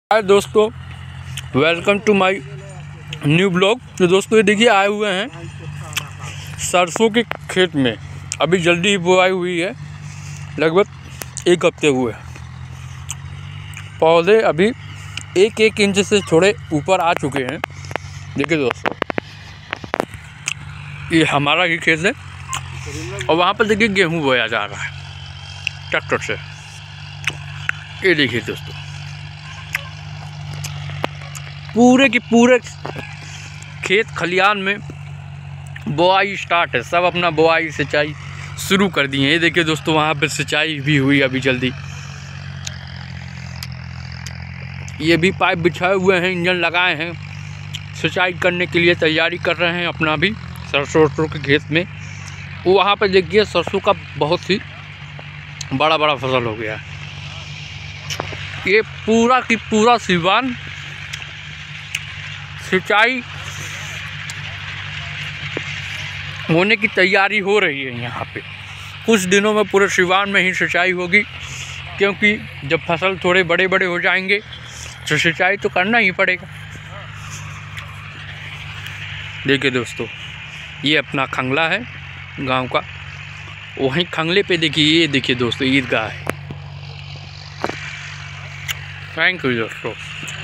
हाय दोस्तों, welcome to my new blog. तो दोस्तों ये देखिए आए हुए हैं सरसों के खेत में। अभी जल्दी ही बुआई हुई है, लगभग 1 हफ्ते हुए। पौधे अभी 1-1 इंच से थोड़े ऊपर आ चुके हैं। देखिए दोस्तों, ये हमारा ही खेत है और वहाँ पर देखिए गेहूँ बोया जा रहा है ट्रैक्टर से। ये देखिए दोस्तों, पूरे की पूरे खेत खलियान में बोआई स्टार्ट है। सब अपना बोआई सिंचाई शुरू कर दिए हैं। ये देखिए दोस्तों, वहाँ पे सिंचाई भी हुई अभी जल्दी। ये भी पाइप बिछाए हुए हैं, इंजन लगाए हैं, सिंचाई करने के लिए तैयारी कर रहे हैं अपना भी सरसों के खेत में। वहाँ पे देखिए सरसों का बहुत ही बड़ा बड़ा फसल हो गया है। ये पूरा की पूरा सिवान सिंचाई होने की तैयारी हो रही है। यहाँ पे कुछ दिनों में पूरे सिवान में ही सिंचाई होगी, क्योंकि जब फसल थोड़े बड़े बड़े हो जाएंगे तो सिंचाई तो करना ही पड़ेगा। देखिए दोस्तों, ये अपना खंगला है गांव का। वहीं खंगले पे देखिए, ये देखिए दोस्तों ईदगाह है। थैंक यू दोस्तों।